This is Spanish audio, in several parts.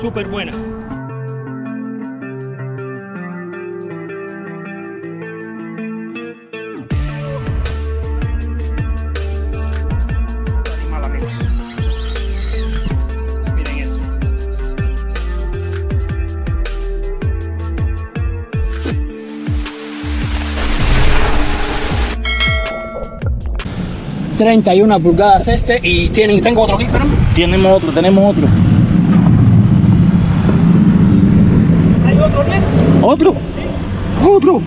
súper buena. Animal, amigos. Miren eso. ...31 pulgadas y tengo otro aquí, pero... Tenemos otro. ¿Hay otro bien? ¿Otro? Sí. ¡Otro!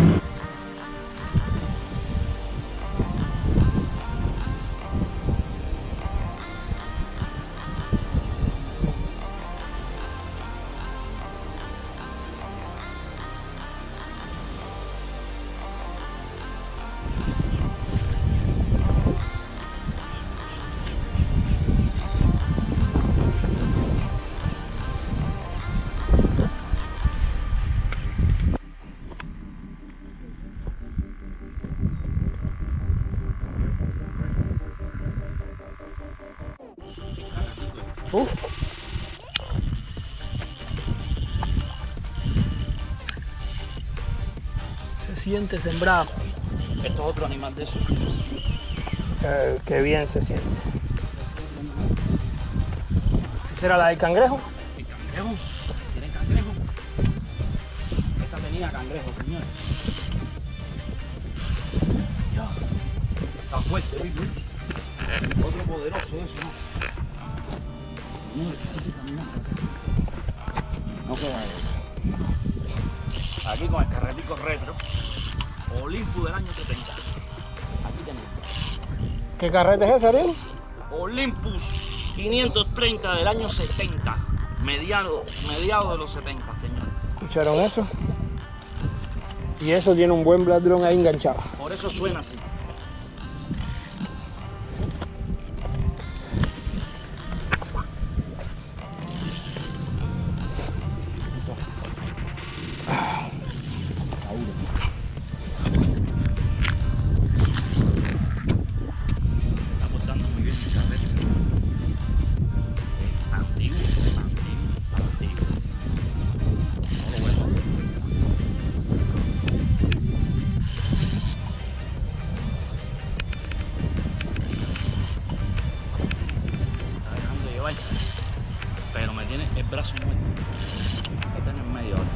Se siente sembrado. Esto es otro animal de eso. Qué bien se siente. ¿Esa era la del cangrejo? ¿Y cangrejo? ¿Tienen cangrejo? Esta tenía cangrejo, señores. Ya. Está fuerte, ¿viste? Otro poderoso eso, ¿no? No queda aquí con el carretico retro Olympus del año 70. Aquí tenemos ¿Qué carrete es ese, Ariel? Olympus 530 del año 70, mediado de los 70, señores. ¿Escucharon eso? Y eso tiene un buen ladrón ahí enganchado. Por eso suena así. Pero me tiene el brazo muerto. Está en el medio ahora.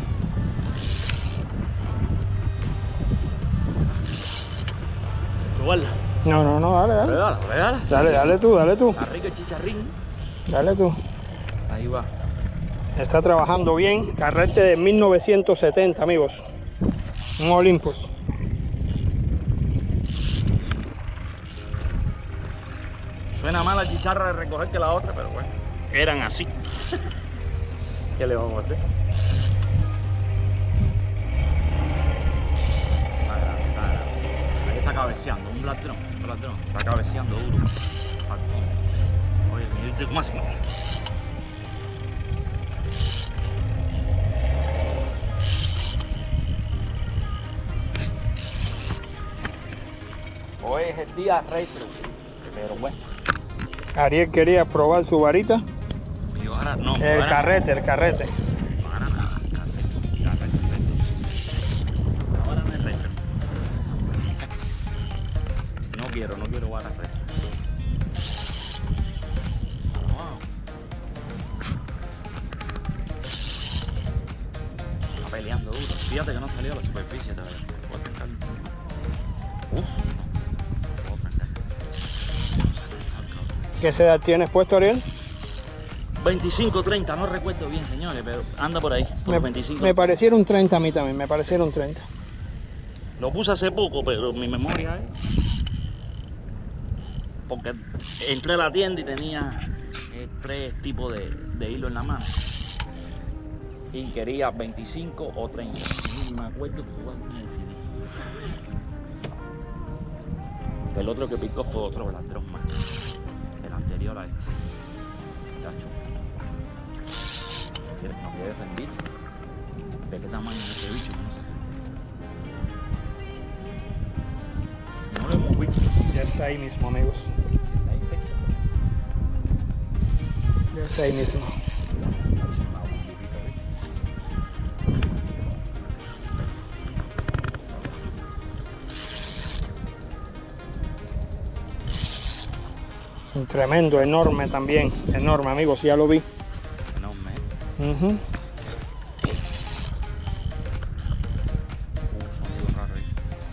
¿Probarla? No, dale. Regala. Dale tú. Está rico el chicharrín. Dale tú. Ahí va. Está trabajando bien. Carrete de 1970, amigos. Un Olympus. Suena más la chicharra de recoger que la otra, pero bueno, eran así. ¿Qué le vamos a hacer? Ahí está cabeceando, un ladrón, está cabeceando duro. Oye, mira cómo hace. Hoy es el día retro, pero bueno. Ariel quería probar su varita. Y ahora no. El carrete. Ahora nada. Ahora no es retro. No quiero varas retro. Está peleando duro. Fíjate que no salió a la superficie todavía. ¿Qué edad tienes puesto, Ariel? 25, 30, no recuerdo bien, señores, pero anda por ahí, por 25. Me parecieron 30 a mí también, me parecieron 30. Lo puse hace poco, pero mi memoria es... Porque entré a la tienda y tenía 3 tipos de hilo en la mano. Y quería 25 o 30. No me acuerdo cuál me decidí. El otro que picó fue otro ladrón más. El anterior a este. No quiere rendirse. ¿De qué tamaño es ese bicho? No lo hemos visto. Ya está ahí mismo, amigos. Ahí está. Ya está ahí mismo. Un tremendo, enorme también. Enorme, amigos, ya lo vi. Enorme. Ujú. Sonido raro ahí.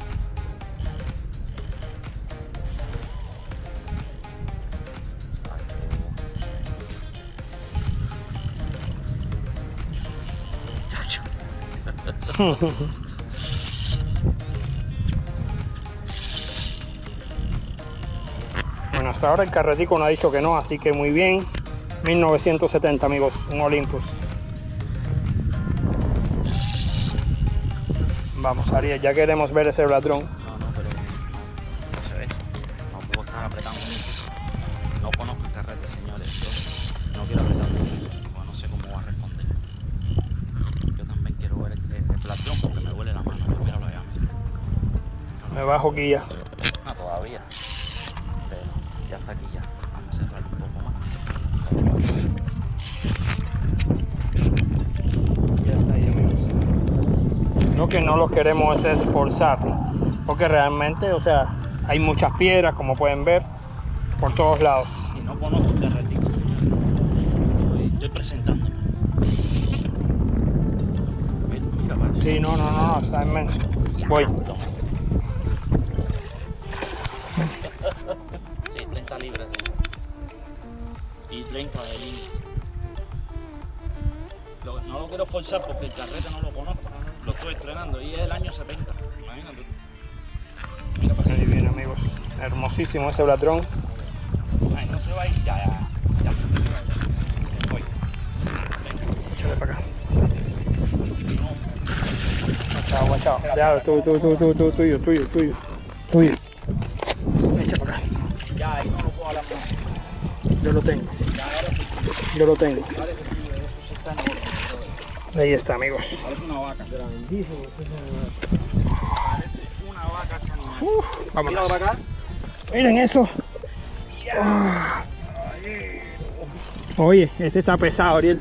Bueno, hasta ahora el carretico no ha dicho que no, así que muy bien. 1970, amigos, un Olympus. Vamos, Ariel, ya queremos ver ese ladrón. No, pero no se ve. No puedo estar apretando mucho. No conozco el carrete, señores. Yo no quiero apretar mucho, porque no sé cómo va a responder. Yo también quiero ver el platrón porque me duele la mano. Míralo allá, mira. Me bajo aquí ya. No, todavía. Pero ya está aquí ya. Vamos a cerrar un poco más. Ya está ahí, amigos. Lo que no los queremos es esforzar, porque realmente, o sea, hay muchas piedras, como pueden ver, por todos lados. Y no conozco el carretico, señores. Estoy presentándome. Mira, parece. Sí, no, está inmenso. Voy. Sí, 30 libras. Y 30 de línea. No lo quiero forzar porque el carrete no lo conozco. Lo estoy estrenando y es del año 70. Imagínate. Mira para Ahí viene, amigos. Hermosísimo ese ladrón. Ay, no se va a ir. Ya. Voy. Échale para acá. No. Chao. Ya, tuyo. Echa para acá. Ya, ahí no lo puedo hablar más. Yo lo tengo. Ya, ahora sí. Yo lo tengo. Ahora sí, eso se está en orden. Ahí está, amigos. Parece una vaca. Grandísimo. Parece una vaca ese animal. Vámonos. Míralo para acá. Miren eso. Oye, este está pesado, Ariel.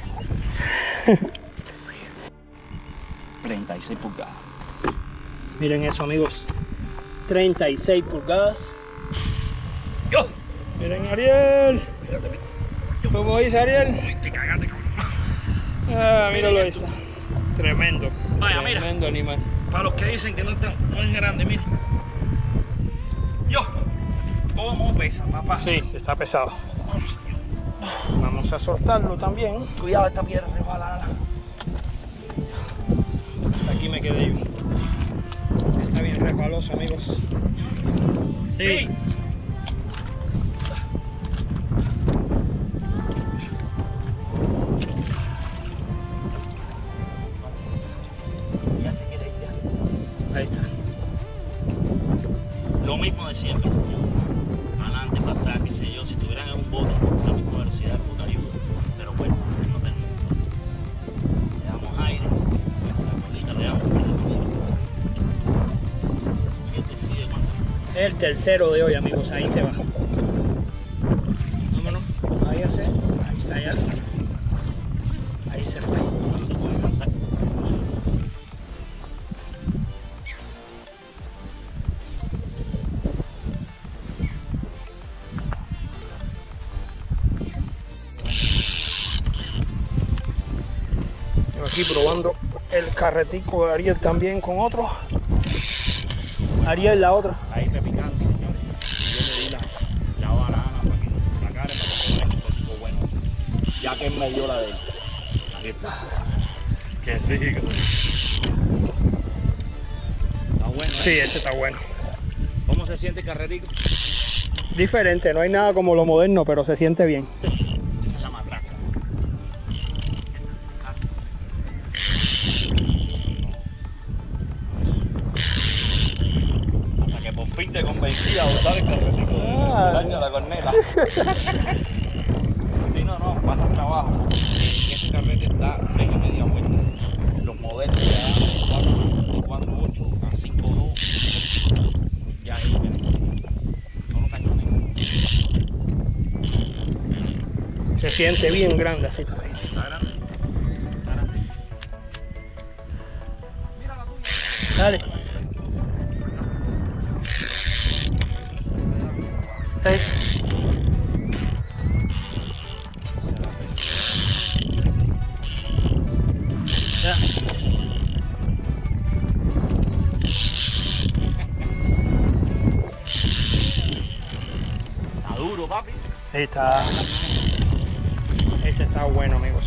36 pulgadas. Miren eso, amigos. 36 pulgadas. ¡Yo! Miren, Ariel. ¿Cómo dice Ariel? Te cagaste, cabrón. Ah, míralo ahí está. Tremendo. Vaya, mira. Tremendo animal. Para los que dicen que no es grande, mira. Yo. ¿Cómo pesa, papá? Sí, está pesado. Vamos a soltarlo también. Cuidado, esta piedra resbalada. Hasta aquí me quedé yo. Está bien resbaloso, amigos. Sí. Ya se quiere ir ya. Ahí está. Lo mismo de siempre, señor. Para adelante, para atrás, qué sé yo. Si estuvieran en un bote, la misma velocidad, el bote ayuda. Pero bueno, ahí no tenemos. Le damos aire. La colita le damos aire. Y él decide cuánto. El tercero de hoy, amigos. Ahí se va. Vámonos. Ahí está ya. Ahí se fue. Yo aquí probando el carretico de Ariel también con otro. Ariel la otra. Ahí repicando, señores. Yo le di la banana para que sacara, para que vean que esto bueno. Ya que él me dio la de él. Aquí está. Qué rico. Está bueno, ¿eh? Sí, ese está bueno. ¿Cómo se siente el carretico? Diferente, no hay nada como lo moderno, pero se siente bien. Esa es la matraca. Hasta que por fin te convencía a usar el carretico del año de la corneta. Sí, no, pasa trabajo. Ese carrete está media vuelta. Los modelos ya dan de 4.8 a 5.2. Ya ahí vienen. Son los cañones. Se siente bien grande así también. Está grande. Está grande. Mira la tuya. Dale. 6. Ya. Está duro, papi. Sí, está. Este está bueno, amigos.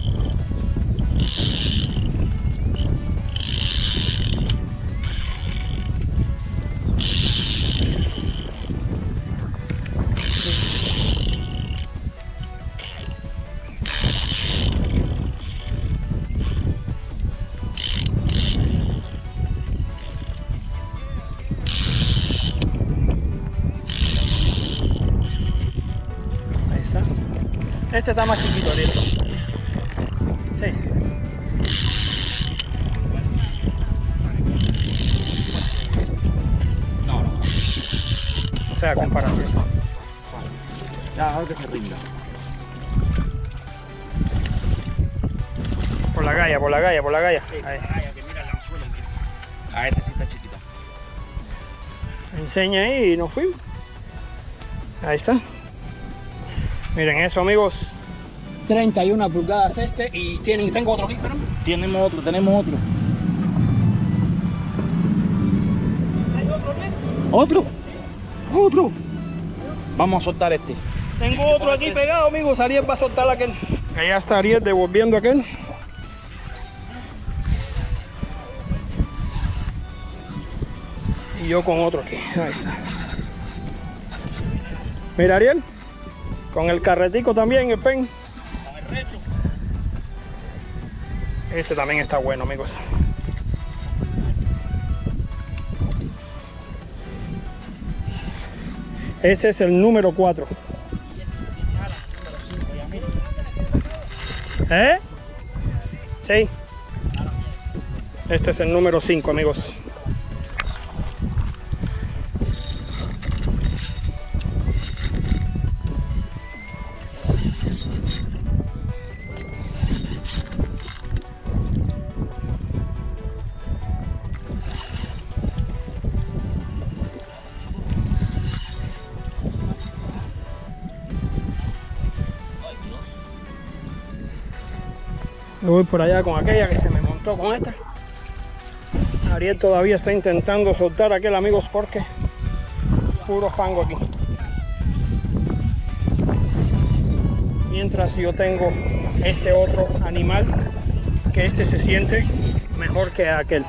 Ahí está. Este está más chiquito, Ariel. Sí. No, no. O sea, comparación. Ya, ahora que se rinda. Por la galla, por la galla, por la galla. Ahí. Que mira el anzuelo, mira. Ah, este sí está chiquito. Enseña ahí y nos fuimos. Ahí está. Miren eso, amigos. 31 pulgadas este y tengo otro aquí, espérame. Tenemos otro. ¿Hay otro aquí? ¿Otro? ¿Otro? Vamos a soltar este. Tengo otro aquí pegado, amigos. Ariel va a soltar aquel. Allá está Ariel devolviendo aquel. Y yo con otro aquí. Ahí está. Mira, Ariel. Con el carretico también, el pen. Con el reto. Este también está bueno, amigos. Ese es el número 4. ¿Eh? Sí. Este es el número 5, amigos. Me voy por allá con aquella que se me montó con esta. Ariel todavía está intentando soltar aquel, amigos, porque es puro fango aquí. Mientras yo tengo este otro animal, que este se siente mejor que aquel.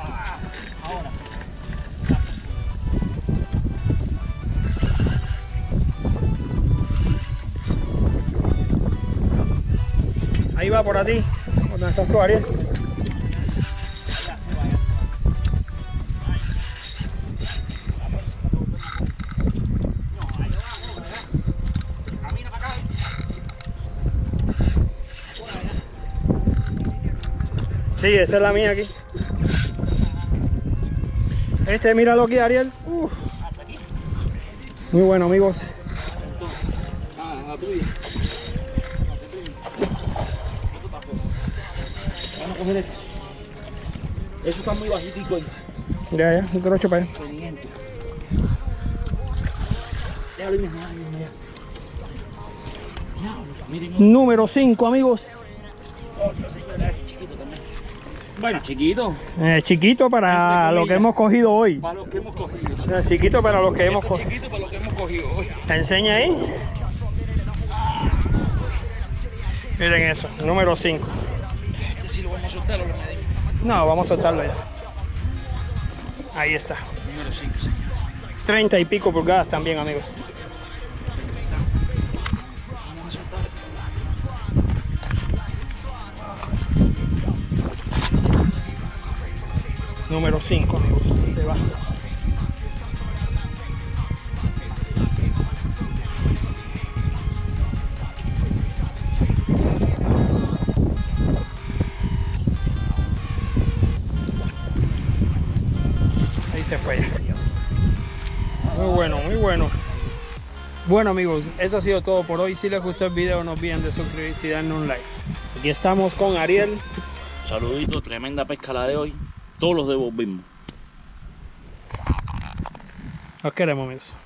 Ahí va por ti. ¿Dónde estás tú, Ariel? Sí, esa es la mía aquí. Este, míralo aquí, Ariel. Muy bueno, amigos. La tuya. Vamos a coger este. Eso está muy bajitico ahí. Ya, yo te lo echo para allá. Déjalo ahí, miren. Número 5, amigos. Otro señor chiquito también. Bueno, chiquito. Chiquito para lo que hemos cogido hoy. Para lo que hemos cogido. Chiquito para los que hemos cogido. Chiquito para lo que hemos cogido hoy. Enseña ahí. Miren eso, número 5. Este sí lo vamos a soltar o lo medimos. No, vamos a soltarlo ya. Ahí está. Número 5, señor. 30 y pico pulgadas también, amigos. Vamos a soltar. Número 5, amigos. Se va. Ahí se fue. Muy bueno, muy bueno. Bueno amigos, eso ha sido todo por hoy. Si les gustó el video, no olviden de suscribirse y darle un like. Aquí estamos con Ariel. Saludito, tremenda pesca la de hoy. Todos los devolvimos. Los queremos, amigos.